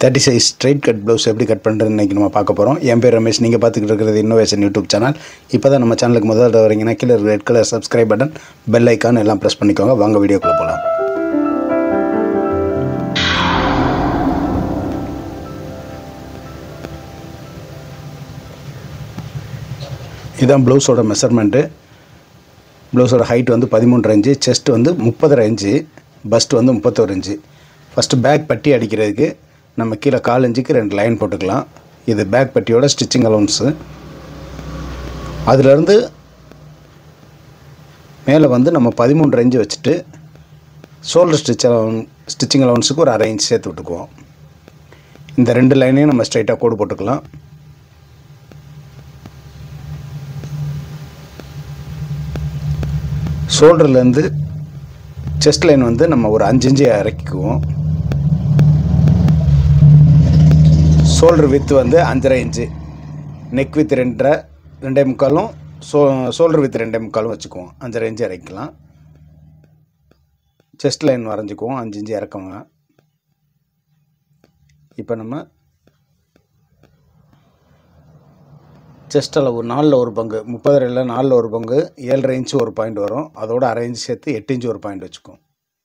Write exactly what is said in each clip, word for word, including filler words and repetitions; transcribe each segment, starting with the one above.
Thirty size straight cut blouse எப்படி cut பண்ணுறதுன்னு இன்றைக்கி நம்ம பார்க்க போகிறோம். என் பேர் ரமேஷ். நீங்கள் பார்த்துக்கிட்டு இருக்கிறது இன்னோவேஷன் யூடியூப் சேனல். இப்போ தான் நம்ம சேனலுக்கு முதல்ல வரீங்கன்னா கீழே red colour subscribe button, bell icon எல்லாம் ப்ரெஸ் பண்ணிக்கோங்க. வாங்க வீடியோக்குள்ளே போகலாம். இதுதான் ப்ளவுஸோட மெஷர்மெண்ட்டு. ப்ளவுஸோட ஹைட் வந்து பதிமூன்று இன்ச்சு, செஸ்ட் வந்து முப்பதரை இன்ச்சு, பஸ்ட் வந்து முப்பத்தோரு இன்ச்சு. ஃபஸ்ட்டு பேக் பட்டி அடிக்கிறதுக்கு நம்ம கீழே கால் இன்ச்சுக்கு ரெண்டு லைன் போட்டுக்கலாம். இது பேக் பட்டியோட ஸ்டிச்சிங் அலவுன்ஸு. அதிலேருந்து மேலே வந்து நம்ம பதிமூன்று இன்ச்சு வச்சுட்டு ஷோல்டர் ஸ்டிச் அலவன் ஸ்டிச்சிங் அலவுன்ஸுக்கு ஒரு அரை இன்ச் சேர்த்து விட்டுக்குவோம். இந்த ரெண்டு லைனையும் நம்ம ஸ்ட்ரைட்டாக கோடு போட்டுக்கலாம். ஷோல்டர்லேருந்து செஸ்ட் லைன் வந்து நம்ம ஒரு அஞ்சு இன்ச்சு இறக்கிக்குவோம். ஷோல்டர் வித்து வந்து அஞ்சரை இன்ச்சு, நெக் வித் ரெண்டரை ரெண்டே முக்காலும் ஷோ ஷோல்டர் வித் ரெண்டே முக்காலும் வச்சுக்குவோம். அஞ்சரை இன்ச்சு இறக்கிக்கலாம். செஸ்ட் லைன் வரைஞ்சிக்குவோம், அஞ்சு இன்ச்சு இறக்குவோங்க. இப்போ நம்ம செஸ்ட் அளவு நாலில் ஒரு பங்கு, முப்பதரையில் நாலில் ஒரு பங்கு, ஏழரை இன்ச்சு ஒரு பாயிண்ட் வரும். அதோட அரை இன்ச்சு சேர்த்து எட்டு இன்ச்சு ஒரு பாயிண்ட் வச்சுக்குவோம்.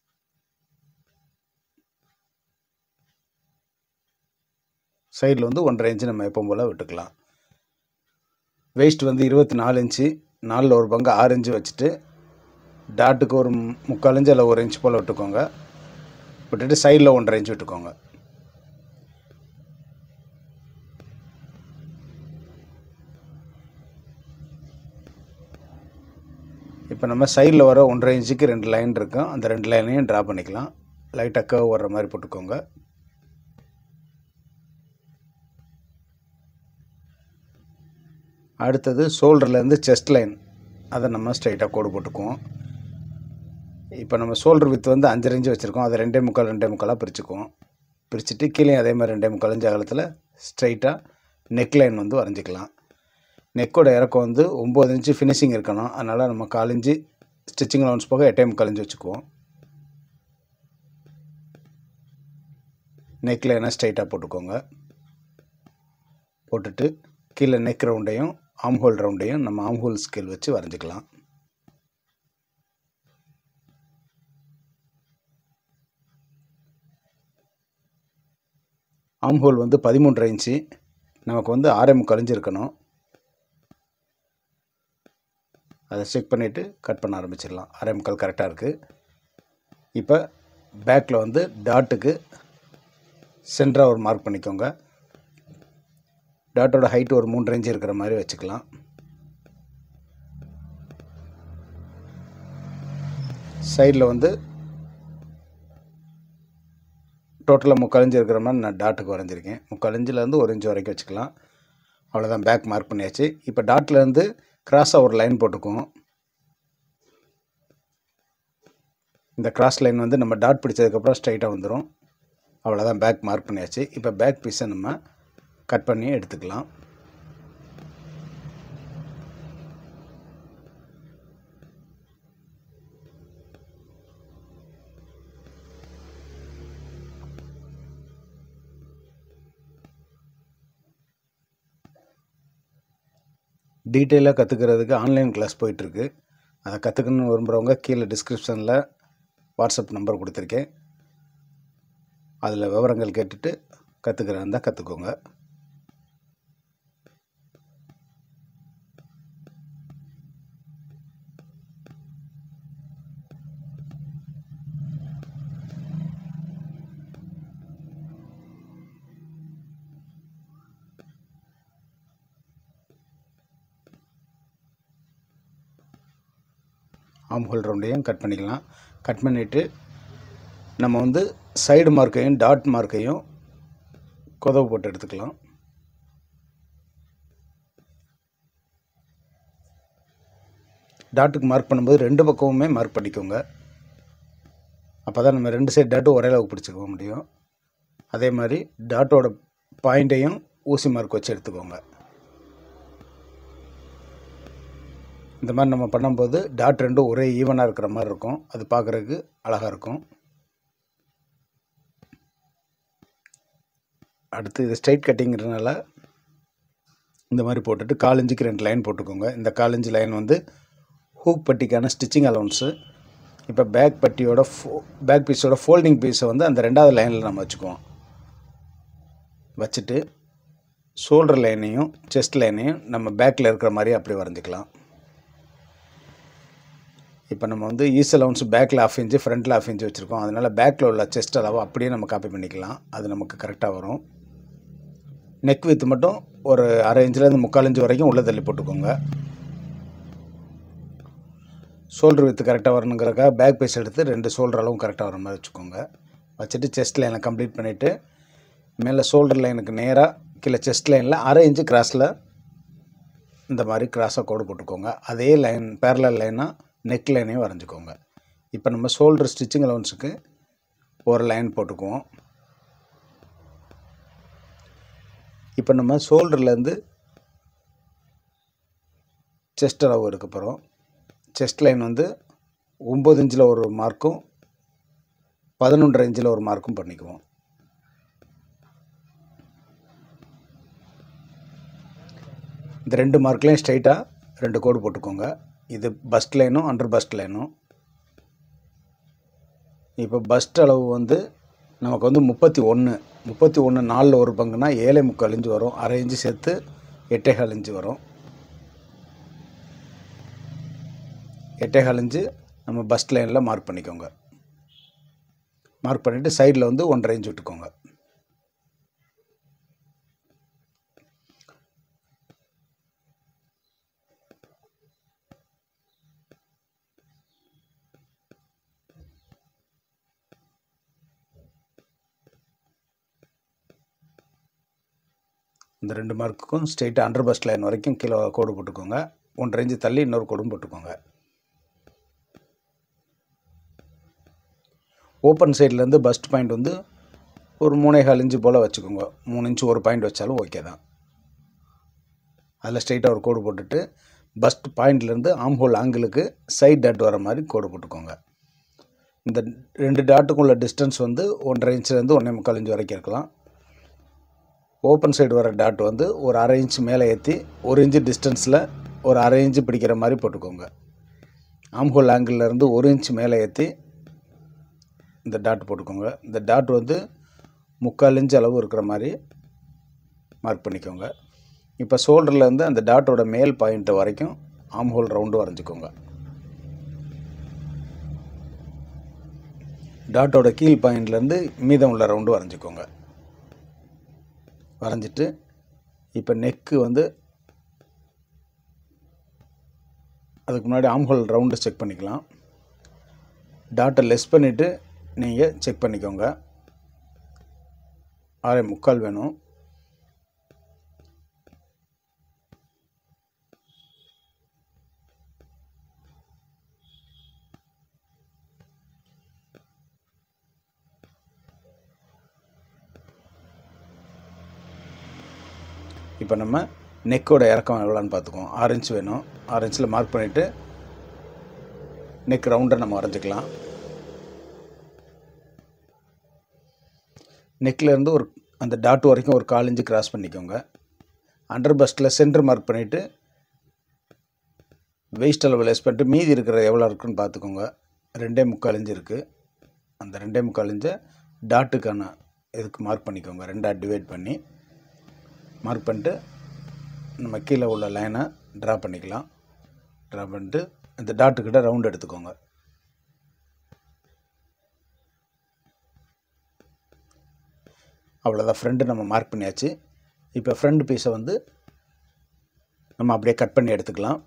சைடில் வந்து ஒன்றரை இன்ச்சு நம்ம எப்போ போல் விட்டுக்கலாம். வெயிஸ்ட் வந்து இருபத்தி நாலு இன்ச்சு, நாலில் ஒரு பங்கு ஆறு இன்ச்சு வச்சுட்டு டாட்டுக்கு ஒரு முக்கால் இன்ச்சு இல்லை ஒரு இன்ச்சு போல் விட்டுக்கோங்க. விட்டுட்டு சைடில் ஒன்றரை இன்ச்சு விட்டுக்கோங்க. இப்போ நம்ம சைடில் வர ஒன்றரை இன்ச்சுக்கு ரெண்டு லைன் இருக்கும். அந்த ரெண்டு லைனையும் ட்ரா பண்ணிக்கலாம். லைட்டாக கர்வ் வர்ற மாதிரி போட்டுக்கோங்க. அடுத்தது ஷோல்டர்லேருந்து செஸ்ட் லைன், அதை நம்ம ஸ்ட்ரைட்டாக கோடு போட்டுக்குவோம். இப்போ நம்ம ஷோல்டர் வித் வந்து அஞ்சரை இன்ச்சு வச்சுருக்கோம். அதை ரெண்டே முக்கால் ரெண்டே முக்காலாக பிரிச்சுக்குவோம். பிரிச்சுட்டு கீழே அதே மாதிரி ரெண்டே முக்கால் இன்ச்சு அகலத்தில் ஸ்ட்ரைட்டாக நெக் லைன் வந்து வரைஞ்சிக்கலாம். நெக்கோட இறக்கம் வந்து ஒம்பது இன்ச்சு ஃபினிஷிங் இருக்கணும். அதனால் நம்ம கால் இன்ச்சு ஸ்டிச்சிங் அலவுன்ஸ் போக எட்டே முக்கால் இன்ச்சு வச்சுக்குவோம். நெக் லைனை ஸ்ட்ரைட்டாக போட்டுக்கோங்க. போட்டுட்டு கீழே நெக் ரவுண்டையும் ஆம் ஹோல் ரவுண்டையும் நம்ம ஆம் ஹோல் ஸ்கேல் வச்சு வரைஞ்சிக்கலாம். ஆம் ஹோல் வந்து பதிமூன்றரை இன்ச்சு, நமக்கு வந்து ஆறே முக்கால் இன்ச்சு இருக்கணும். அதை செக் பண்ணிவிட்டு கட் பண்ண ஆரம்பிச்சிடலாம். ஆறே முக்கால் கரெக்டாக இருக்குது. இப்போ பேக்கில் வந்து டாட்டுக்கு சென்டராக ஒரு மார்க் பண்ணிக்கோங்க. டாட்டோட ஹைட் ஒரு மூன்று இன்ச்சு இருக்கிற மாதிரி வச்சுக்கலாம். சைடில் வந்து டோட்டலாக முக்கால் இன்ச்சு இருக்கிற மாதிரி நான் டாட்டுக்கு வரைஞ்சிருக்கேன். முக்கால் இன்ச்சிலேருந்து ஒரு இன்ச்சு வரைக்கும் வச்சுக்கலாம். அவ்வளோதான், பேக் மார்க் பண்ணியாச்சு. இப்போ டாட்லேருந்து கிராஸாக ஒரு லைன் போட்டுக்குவோம். இந்த கிராஸ் லைன் வந்து நம்ம டாட் பிடிச்சதுக்கப்புறம் ஸ்ட்ரைட்டாக வந்துடும். அவ்வளோதான், பேக் மார்க் பண்ணியாச்சு. இப்போ பேக் பீஸை நம்ம கட் பண்ணி எடுத்துக்கலாம். டீட்டெயிலாக கற்றுக்கிறதுக்கு ஆன்லைன் கிளாஸ் போயிட்டுருக்கு. அதை கற்றுக்கணுன்னு விரும்புகிறவங்க கீழே டிஸ்கிரிப்ஷனில் வாட்ஸ்அப் நம்பர் கொடுத்துருக்கேன். அதில் விவரங்கள் கேட்டுட்டு கற்றுக்கிறதா இருந்தால் கற்றுக்கோங்க. ஆம் ஹோல் ரவுண்டையும் கட் பண்ணிக்கலாம். கட் பண்ணிவிட்டு நம்ம வந்து சைடு மார்க்கையும் டாட் மார்க்கையும் கொதவு போட்டு எடுத்துக்கலாம். டாட்டுக்கு மார்க் பண்ணும்போது ரெண்டு பக்கமுமே மார்க் பண்ணிக்கோங்க. அப்போ தான் நம்ம ரெண்டு சைடு டாட்டும் ஒரே அளவுக்கு பிடிச்சிக்க முடியும். அதே மாதிரி டாட்டோட பாயிண்ட்டையும் ஊசி மார்க் வச்சு எடுத்துக்கோங்க. இந்த மாதிரி நம்ம பண்ணும்போது டாட் ரெண்டும் ஒரே ஈவனாக இருக்கிற மாதிரி இருக்கும். அது பார்க்குறதுக்கு அழகாக இருக்கும். அடுத்து இது ஸ்ட்ரைட் கட்டிங்கிறதுனால இந்த மாதிரி போட்டுட்டு கால் இன்ச்சுக்கு ரெண்டு லைன் போட்டுக்கோங்க. இந்த கால் இன்ச்சு லைன் வந்து ஹூக் பட்டிக்கான ஸ்டிச்சிங் அலவுன்ஸு. இப்போ பேக் பட்டியோட ஃபோ பேக் பீஸோட ஃபோல்டிங் பீஸை வந்து அந்த ரெண்டாவது லைனில் நம்ம வச்சுக்குவோம். வச்சுட்டு ஷோல்டர் லைனையும் செஸ்ட் லைனையும் நம்ம பேக்கில் இருக்கிற மாதிரி அப்படி வரைஞ்சிக்கலாம். இப்போ நம்ம வந்து ஈஸ் அலவுன்ஸ் பேக்கில் ஆஃப் இன்ச்சு ஃப்ரண்ட்டில் ஆஃப் இன்ச்சு வச்சுருக்கோம். அதனால் பேக்கில் உள்ள செஸ்ட் அளவு அப்படியே நம்ம காப்பி பண்ணிக்கலாம். அது நமக்கு கரெக்டாக வரும். நெக் வித் மட்டும் ஒரு அரை இன்ச்சிலேருந்து முக்கால் இன்ச்சு வரைக்கும் உள்ளே தள்ளி போட்டுக்கோங்க. ஷோல்டர் வித்து கரெக்டாக வரணுங்கிறக்காக பேக் பீஸ் எடுத்து ரெண்டு ஷோல்டர் அளவும் கரெக்டாக வர மாதிரி வச்சுக்கோங்க. வச்சுட்டு செஸ்ட் லைனை கம்ப்ளீட் பண்ணிவிட்டு மேலே ஷோல்டர் லைனுக்கு நேராக கீழே செஸ்ட் லைனில் அரை இன்ச்சு கிராஸில் இந்த மாதிரி கிராஸாக கோடு போட்டுக்கோங்க. அதே லைன் பேரலல் லைனாக நெக் லைனையும் வரைஞ்சிக்கோங்க. இப்போ நம்ம ஷோல்டர் ஸ்டிச்சிங் அலவுன்ஸுக்கு ஒரு லைன் போட்டுக்குவோம். இப்போ நம்ம ஷோல்டர்லேருந்து செஸ்ட் அளவு இருக்க போகிறோம். செஸ்ட் லைன் வந்து ஒம்பது இன்ச்சில் ஒரு மார்க்கும் பதினொன்றரை இன்ச்சில் ஒரு மார்க்கும் பண்ணிக்குவோம். இந்த ரெண்டு மார்க்லேயும் ஸ்ட்ரைட்டாக ரெண்டு கோடு போட்டுக்கோங்க. இது பஸ்ட் லைனும் அண்டர் பஸ்ட் லைனும். இப்போ பஸ்ட் அளவு வந்து நமக்கு வந்து முப்பத்தி ஒன்று முப்பத்தி ஒன்று நாலில் ஒரு பங்குனா ஏழை முக்கால் இன்ச்சு வரும். அரை இன்ச்சு சேர்த்து எட்டேகால் இன்ச்சு வரும். எட்டேகால் இன்ச்சு நம்ம பஸ்ட் லைனில் மார்க் பண்ணிக்கோங்க. மார்க் பண்ணிவிட்டு சைடில் வந்து ஒன்றரை இன்ச்சு விட்டுக்கோங்க. இந்த ரெண்டு மார்க்குக்கும் ஸ்ட்ரெயிட்டாக அண்டர் பஸ்ட் லைன் வரைக்கும் கீழே கோடு போட்டுக்கோங்க. ஒன்றரை இன்ச்சு தள்ளி இன்னொரு கோடும் போட்டுக்கோங்க. ஓப்பன் சைட்லேருந்து பஸ்ட் பாயிண்ட் வந்து ஒரு மூணே கால் இன்ச்சு போல் வச்சுக்கோங்க. மூணு இன்ச்சு ஒரு பாயிண்ட் வச்சாலும் ஓகே தான். அதில் ஸ்ட்ரெயிட்டாக ஒரு கோடு போட்டுட்டு பஸ்ட் பாயிண்ட்லேருந்து ஆம் ஹோல் ஆங்கிளுக்கு சைட் டாட் வர மாதிரி கோடு போட்டுக்கோங்க. இந்த ரெண்டு டாட்டுக்குள்ள டிஸ்டன்ஸ் வந்து ஒன்றரை இன்ச்சுலேருந்து ஒன்றே முக்கால் இன்ச்சு வரைக்கும் இருக்கலாம். ஓப்பன் சைடு வர டாட் வந்து ஒரு அரை இன்ச்சு மேலே ஏற்றி ஒரு இன்ச்சு டிஸ்டன்ஸில் ஒரு அரை இன்ச்சு பிடிக்கிற மாதிரி போட்டுக்கோங்க. ஆம் ஹோல் ஆங்கிள்லேருந்து ஒரு இன்ச்சு மேலே ஏற்றி இந்த டாட் போட்டுக்கோங்க. இந்த டாட் வந்து முக்கால் இன்ச்சு அளவு இருக்கிற மாதிரி மார்க் பண்ணிக்கோங்க. இப்போ ஷோல்டர்லேருந்து அந்த டாட்டோட மேல் பாயிண்ட் வரைக்கும் ஆம் ஹோல் ரவுண்டு வரைஞ்சிக்கோங்க. டாட்டோட கீழ் பாயிண்ட்லேருந்து மீதம் உள்ள ரவுண்டு வரைஞ்சிக்கோங்க. வரைஞ்சிட்டு இப்போ நெக்கு வந்து அதுக்கு முன்னாடி ஆம் ஹோல் ரவுண்டு செக் பண்ணிக்கலாம். டாட்டை லெஸ் பண்ணிவிட்டு நீங்கள் செக் பண்ணிக்கோங்க. ஆறே முக்கால் வேணும். இப்போ நம்ம நெக்கோட இறக்கம் எவ்வளோன்னு பார்த்துக்குவோம். ஆறு இன்ச்சு வேணும். ஆறு இன்ச்சில் மார்க் பண்ணிவிட்டு நெக் ரவுண்டை நம்ம வரைஞ்சிக்கலாம். நெக்லேருந்து ஒரு அந்த டாட் வரைக்கும் ஒரு கால் இன்ச்சு கிராஸ் பண்ணிக்கோங்க. அண்டர் பஸ்ட்டில் சென்டர் மார்க் பண்ணிவிட்டு வெயிஸ்ட் அளவு லெஸ் பண்ணிட்டு மீதி இருக்கிற எவ்வளோ இருக்குன்னு பார்த்துக்கோங்க. ரெண்டே முக்கால் இன்ச்சு இருக்குது. அந்த ரெண்டே முக்கால் இன்ச்சை டாட்டுக்கான இதுக்கு மார்க் பண்ணிக்கோங்க. ரெண்டாக டிவைட் பண்ணி மார்க் பண்ணிட்டு நம்ம கீழே உள்ள லைனை ட்ரா பண்ணிக்கலாம். ட்ரா பண்ணிட்டு இந்த டாட்டுக்கிட்ட ரவுண்ட் எடுத்துக்கோங்க. அவ்வளோதான், ஃப்ரண்ட்டு நம்ம மார்க் பண்ணியாச்சு. இப்போ ஃப்ரண்ட் பீஸை வந்து நம்ம அப்படியே கட் பண்ணி எடுத்துக்கலாம்.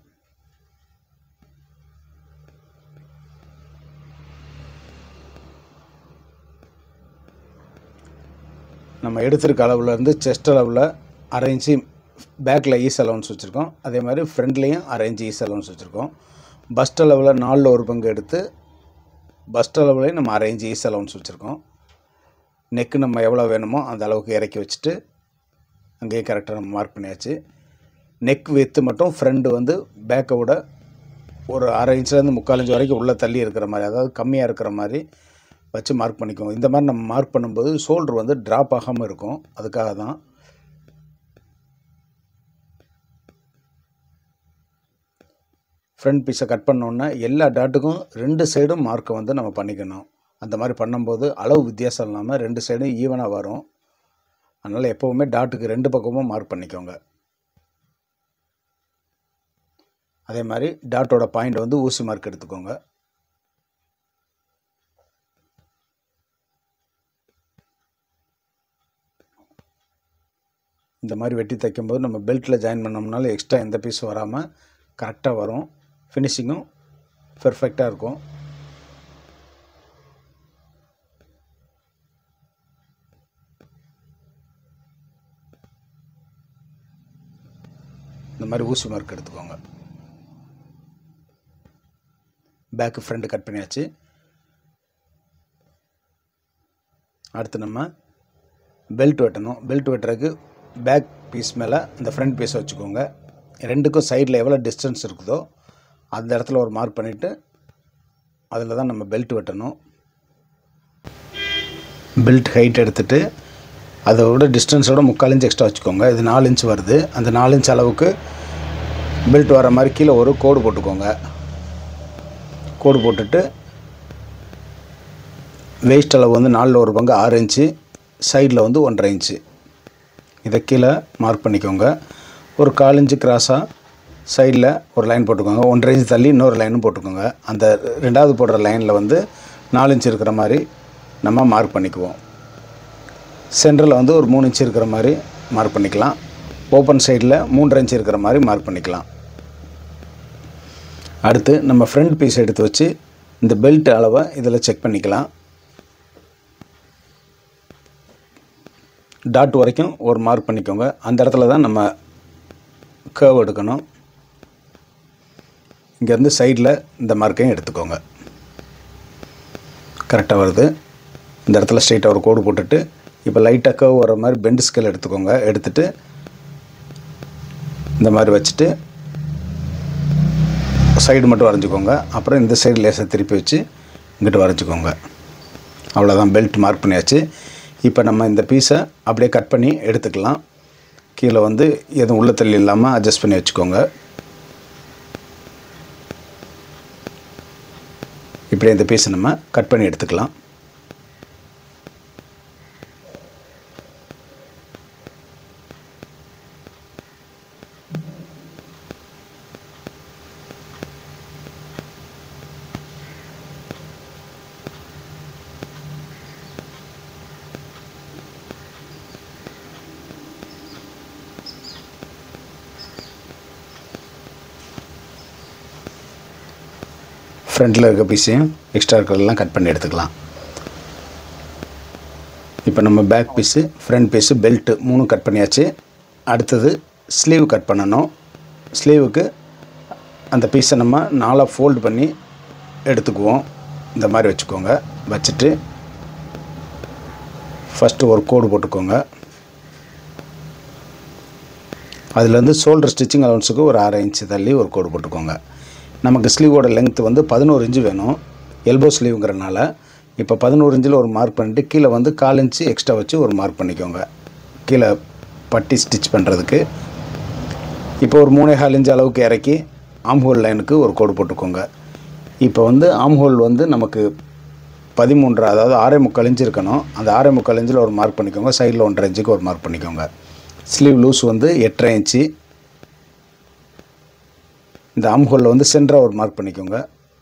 நம்ம எடுத்துருக்க அளவுலேருந்து செஸ்ட் அளவில் அரை இன்ச்சு பேக்கில் ஈஸ் அலவுன்ஸ் வச்சுருக்கோம். அதே மாதிரி ஃப்ரண்ட்லேயும் அரை இன்ச்சு ஈஸ் அலவுன்ஸ் வச்சுருக்கோம். பஸ்ட் அளவில் நாலில் ஒரு பங்கு எடுத்து பஸ்ட் அளவுலேயும் நம்ம அரை இன்ச்சு ஈஸ் அலவுன்ஸ் வச்சுருக்கோம். நெக்கு நம்ம எவ்வளோ வேணுமோ அந்த அளவுக்கு இறக்கி வச்சுட்டு அங்கேயே கரெக்டாக நம்ம மார்க் பண்ணியாச்சு. நெக் வித்து மட்டும் ஃப்ரண்ட் வந்து பேக்கை விட ஒரு அரை இன்ச்லேருந்து முக்கால் இன்ச்சு வரைக்கும் உள்ளே தள்ளி இருக்கிற மாதிரி, அதாவது கம்மியாக இருக்கிற மாதிரி வச்சு மார்க் பண்ணிக்கோங்க. இந்த மாதிரி நம்ம மார்க் பண்ணும்போது ஷோல்டர் வந்து ட்ராப் ஆகாமல் இருக்கும். அதுக்காக தான். ஃப்ரண்ட் பீஸை கட் பண்ணோன்னா எல்லா டாட்டுக்கும் ரெண்டு சைடும் மார்க்கை வந்து நம்ம பண்ணிக்கணும். அந்த மாதிரி பண்ணும்போது அளவு வித்தியாசம் இல்லாமல் ரெண்டு சைடும் ஈவனாக வரும். அதனால் எப்போவுமே டாட்டுக்கு ரெண்டு பக்கமும் மார்க் பண்ணிக்கோங்க. அதே மாதிரி டாட்டோட பாயிண்ட் வந்து ஊசி மார்க் எடுத்துக்கோங்க. இந்த மாதிரி வெட்டி தைக்கும்போது நம்ம பெல்ட்டில் ஜாயின் பண்ணோம்னாலும் எக்ஸ்ட்ரா எந்த பீஸும் வராமல் கரெக்டாக வரும். ஃபினிஷிங்கும் பெர்ஃபெக்டாக இருக்கும். இந்த மாதிரி ஊசி மார்க் எடுத்துக்கோங்க. பேக்கு ஃப்ரண்ட் கட் பண்ணியாச்சு. அடுத்து நம்ம பெல்ட் வெட்டணும். பெல்ட் வெட்டுறதுக்கு பேக் பீஸ் மேலே இந்த ஃப்ரண்ட் பீஸை வச்சுக்கோங்க. ரெண்டுக்கும் சைடில் எவ்வளோ டிஸ்டன்ஸ் இருக்குதோ அந்த இடத்துல ஒரு மார்க் பண்ணிவிட்டு அதில் தான் நம்ம பெல்ட் வெட்டணும். பெல்ட் ஹைட் எடுத்துகிட்டு அதோட டிஸ்டன்ஸோட முக்கால் இன்ச் எக்ஸ்ட்ரா வச்சுக்கோங்க. இது நாலு இன்ச் வருது. அந்த நாலு இன்ச் அளவுக்கு பெல்ட் வர மாதிரி கீழே ஒரு கோடு போட்டுக்கோங்க. கோடு போட்டுட்டு வேஸ்ட் அளவு வந்து நாலில் ஒரு பங்கு ஆறு இன்ச்சு, சைடில் வந்து ஒன்றரை இன்ச்சு இதை கீழே மார்க் பண்ணிக்கோங்க. ஒரு கால் இன்ச்சு கிராஸாக சைடில் ஒரு லைன் போட்டுக்கோங்க. ஒன்றரை இன்ச்சு தள்ளி இன்னொரு லைனும் போட்டுக்கோங்க. அந்த ரெண்டாவது போடுற லைனில் வந்து நாலு இன்ச்சு இருக்கிற மாதிரி நம்ம மார்க் பண்ணிக்குவோம். சென்டரில் வந்து ஒரு மூணு இன்ச்சு இருக்கிற மாதிரி மார்க் பண்ணிக்கலாம். ஓப்பன் சைடில் மூன்றரை இன்ச்சு இருக்கிற மாதிரி மார்க் பண்ணிக்கலாம். அடுத்து நம்ம ஃப்ரண்ட் பீஸ் எடுத்து வச்சு இந்த பெல்ட் அளவை இதில் செக் பண்ணிக்கலாம். டாட் வரைக்கும் ஒரு மார்க் பண்ணிக்கோங்க. அந்த இடத்துல தான் நம்ம கர்வ் எடுக்கணும். இங்கேருந்து சைடில் இந்த மார்க்கையும் எடுத்துக்கோங்க. கரெக்டாக வருது. இந்த இடத்துல ஸ்ட்ரைட்டாக ஒரு கோடு போட்டுட்டு இப்போ லைட்டாக கர்வ் வர மாதிரி பெண்ட் ஸ்கேல் எடுத்துக்கோங்க. எடுத்துகிட்டு இந்த மாதிரி வச்சுட்டு சைடு மட்டும் வரைஞ்சிக்கோங்க. அப்புறம் இந்த சைடு லேசாக திருப்பி வச்சு இங்கிட்டு வரைஞ்சிக்கோங்க. அவ்வளோதான், பெல்ட் மார்க் பண்ணியாச்சு. இப்போ நம்ம இந்த பீஸை அப்படியே கட் பண்ணி எடுத்துக்கலாம். கீழே வந்து எதுவும் உள்ள தள்ளி இல்லாமல் அட்ஜஸ்ட் பண்ணி வச்சுக்கோங்க. இப்படி இந்த பீஸை நம்ம கட் பண்ணி எடுத்துக்கலாம். ஃப்ரண்ட்டில் இருக்க பீஸையும் எக்ஸ்ட்ரா இருக்கிறதெல்லாம் கட் பண்ணி எடுத்துக்கலாம். இப்போ நம்ம back piece, front piece, belt மூணும் கட் பண்ணியாச்சு. அடுத்தது ஸ்லீவ் கட் பண்ணணும். ஸ்லீவுக்கு அந்த பீஸை நம்ம நாலாக ஃபோல்டு பண்ணி எடுத்துக்குவோம். இந்த மாதிரி வச்சுக்கோங்க. வச்சுட்டு ஃபஸ்ட்டு ஒரு கோடு போட்டுக்கோங்க. அதுலேருந்து ஷோல்டர் ஸ்டிச்சிங் அலவன்ஸுக்கு ஒரு அரை இன்ச்சு தள்ளி ஒரு கோடு போட்டுக்கோங்க. நமக்கு ஸ்லீவோட லென்த்து வந்து பதினோரு இன்ச்சு வேணும், எல்போ ஸ்லீவுங்கிறனால. இப்போ பதினோரு இன்ச்சில் ஒரு மார்க் பண்ணிவிட்டு கீழே வந்து கால் இன்ச்சு எக்ஸ்ட்ரா வச்சு ஒரு மார்க் பண்ணிக்கோங்க. கீழே பட்டி ஸ்டிச் பண்ணுறதுக்கு. இப்போ ஒரு மூணே கால் இன்ச்சு அளவுக்கு இறக்கி ஆம் ஹோல் லைனுக்கு ஒரு கோடு போட்டுக்கோங்க. இப்போ வந்து ஆம் ஹோல் வந்து நமக்கு பதிமூன்று, அதாவது ஆறே முக்கால் இன்ச்சு இருக்கணும். அந்த ஆறே முக்கால் இன்ச்சில் ஒரு மார்க் பண்ணிக்கோங்க. சைடில் ஒன்றரை இன்ச்சுக்கு ஒரு மார்க் பண்ணிக்கோங்க. ஸ்லீவ் லூஸ் வந்து எட்டரை இன்ச்சு. இந்த ஆம் ஹோலில் வந்து சென்டராக ஒரு மார்க் பண்ணிக்கோங்க.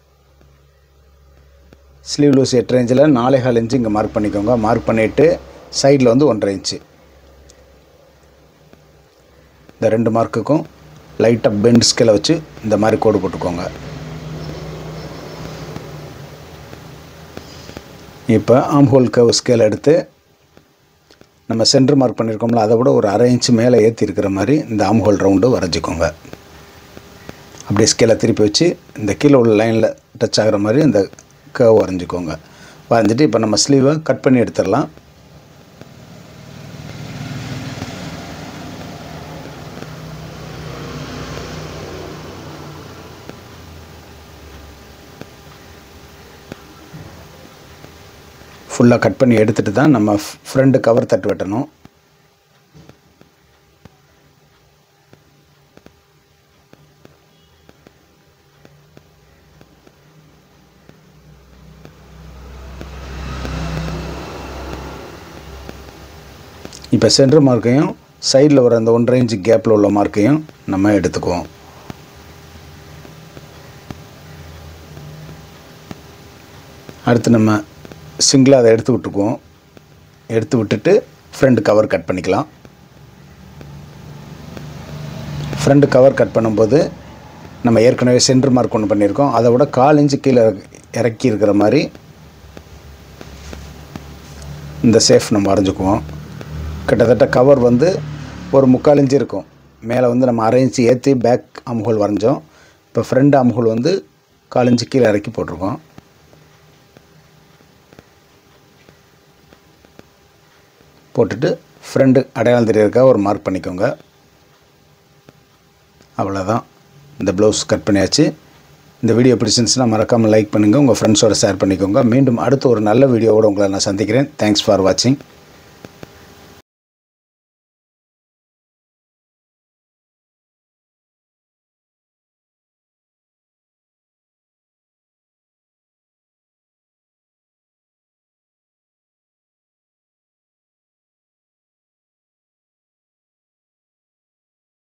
ஸ்லீவ் லூஸ் எட்டரை இன்ச்சில் நாலே கால் இன்ச்சு இங்கே மார்க் பண்ணிக்கோங்க. மார்க் பண்ணிவிட்டு சைடில் வந்து ஒன்றரை இன்ச்சு. இந்த ரெண்டு மார்க்குக்கும் லைட்டாக பெண்ட் ஸ்கேலை வச்சு இந்த மாதிரி கோடு போட்டுக்கோங்க. இப்போ ஆம் ஹோல் கர்வ் ஸ்கேல் எடுத்து நம்ம சென்டர் மார்க் பண்ணியிருக்கோம்ல, அதை விட ஒரு அரை இன்ச்சு மேலே ஏற்றி இருக்கிற மாதிரி இந்த ஆம் ஹோல் ரவுண்டு வரைஞ்சிக்கோங்க. அப்படியே ஸ்கேலை திருப்பி வச்சு இந்த கீழே உள்ள லைனில் டச் ஆகிற மாதிரி இந்த கர்வ் வரைஞ்சிக்கோங்க. வரைஞ்சிட்டு இப்போ நம்ம ஸ்லீவை கட் பண்ணி எடுத்துடலாம். ஃபுல்லாக கட் பண்ணி எடுத்துகிட்டு தான் நம்ம ஃப்ரண்ட் கவர் தட்டு வெட்டணும். இப்போ சென்டர் மார்க்கையும் சைடில் வர அந்த ஒன்றரை இன்ச்சு கேப்பில் உள்ள மார்க்கையும் நம்ம எடுத்துக்குவோம். அடுத்து நம்ம சிங்கிளாக அதை எடுத்து விட்டுக்குவோம். எடுத்து விட்டுட்டு ஃப்ரண்ட் கவர் கட் பண்ணிக்கலாம். ஃப்ரண்ட் கவர் கட் பண்ணும்போது நம்ம ஏற்கனவே சென்டர் மார்க் ஒன்று பண்ணியிருக்கோம், அதை விட கால் இன்ச்சு கீழே இறக்கி இருக்கிற மாதிரி இந்த சேஃப் நம்ம வரைஞ்சிக்குவோம். கிட்டத்தட்ட கவர் வந்து ஒரு முக்கால் இன்ச்சு இருக்கும். மேலே வந்து நம்ம அரை இன்ச்சு ஏற்றி பேக் அம்ஹோல் வரைஞ்சோம். இப்போ ஃப்ரண்ட் அம்ஹோல் வந்து கால் இன்ச்சு கீழே இறக்கி போட்டிருக்கோம். போட்டுட்டு ஃப்ரண்ட் அடையாளம் தெரியறதுக்காக ஒரு மார்க் பண்ணிக்கோங்க. அவ்வளோதான், இந்த ப்ளவுஸ் கட் பண்ணியாச்சு. இந்த வீடியோ பிடிச்சிருந்துச்சுன்னா மறக்காமல் லைக் பண்ணுங்கள், உங்கள் ஃப்ரெண்ட்ஸோடு ஷேர் பண்ணிக்கோங்க. மீண்டும் அடுத்து ஒரு நல்ல வீடியோவோடு உங்களை நான் சந்திக்கிறேன். தேங்க்ஸ் ஃபார் வாட்சிங்.